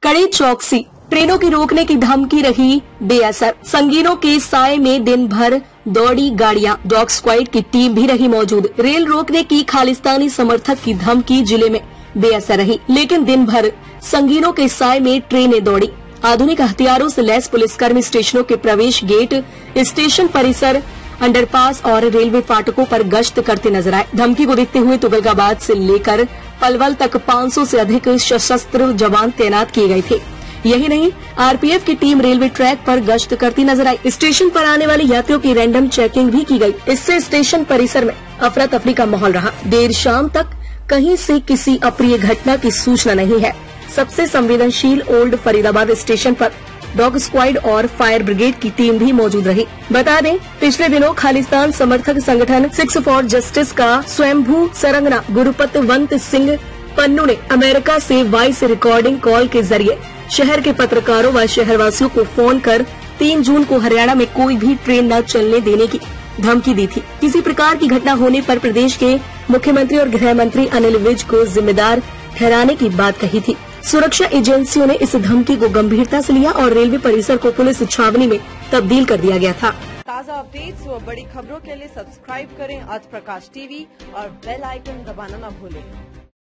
कड़ी चौकसी, ट्रेनों की रोकने की धमकी रही बेअसर। संगीनों के साए में दिन भर दौड़ी गाड़ियां, डॉग स्क्वाड की टीम भी रही मौजूद। रेल रोकने की खालिस्तानी समर्थक की धमकी जिले में बेअसर रही, लेकिन दिन भर संगीनों के साए में ट्रेनें दौड़ी। आधुनिक हथियारों से लैस पुलिसकर्मी स्टेशनों के प्रवेश गेट, स्टेशन परिसर, अंडरपास और रेलवे फाटकों पर गश्त करते नजर आए। धमकी को देखते हुए तुगलकाबाद से लेकर पलवल तक 500 से अधिक सशस्त्र जवान तैनात किए गए थे। यही नहीं, आरपीएफ की टीम रेलवे ट्रैक पर गश्त करती नजर आई। स्टेशन पर आने वाले यात्रियों की रैंडम चेकिंग भी की गई। इससे स्टेशन परिसर में अफरा तफरी का माहौल रहा। देर शाम तक कहीं से किसी अप्रिय घटना की सूचना नहीं है। सबसे संवेदनशील ओल्ड फरीदाबाद स्टेशन पर डॉग स्क्वाड और फायर ब्रिगेड की टीम भी मौजूद रही। बता दें, पिछले दिनों खालिस्तान समर्थक संगठन 6 फॉर जस्टिस का स्वयंभू सरंगना गुरुपतवंत सिंह पन्नू ने अमेरिका से वॉइस रिकॉर्डिंग कॉल के जरिए शहर के पत्रकारों व शहरवासियों को फोन कर 3 जून को हरियाणा में कोई भी ट्रेन न चलने देने की धमकी दी थी। किसी प्रकार की घटना होने पर प्रदेश के मुख्यमंत्री और गृह मंत्री अनिल विज को जिम्मेदार ठहराने की बात कही थी। सुरक्षा एजेंसियों ने इस धमकी को गंभीरता से लिया और रेलवे परिसर को पुलिस छावनी में तब्दील कर दिया गया था। ताज़ा अपडेट्स व बड़ी खबरों के लिए सब्सक्राइब करें आज प्रकाश टीवी और बेल आइकन दबाना न भूलें।